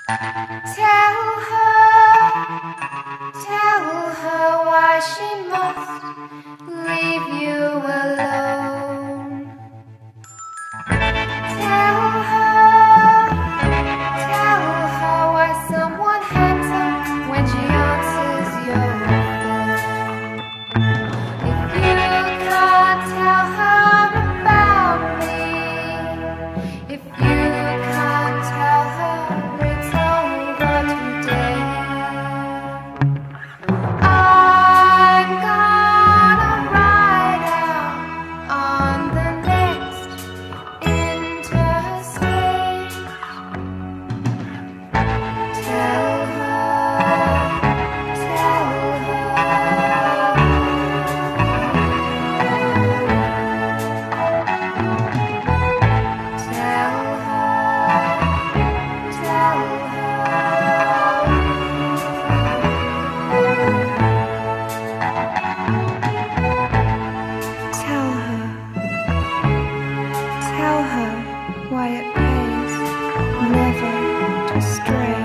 Tell her why she must leave you alone. Tell her why someone hangs up when she answers your phone. If you can't tell her about me, if you can't tell her it's over today, I'm gonna ride out on the next interstate. Tell her, tell her. Tell her why it pays never to stray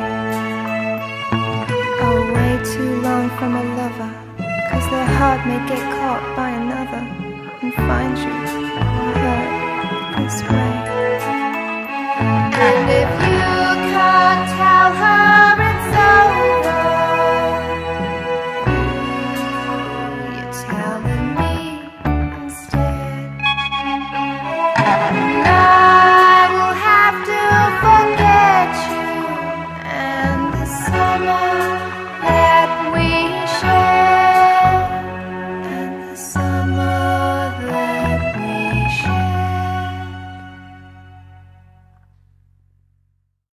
away too long from a lover, 'cause their heart may get caught by another and find you